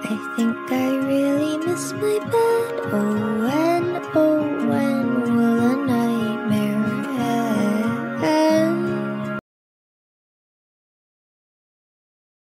I think I really miss my bed. Oh, when, oh,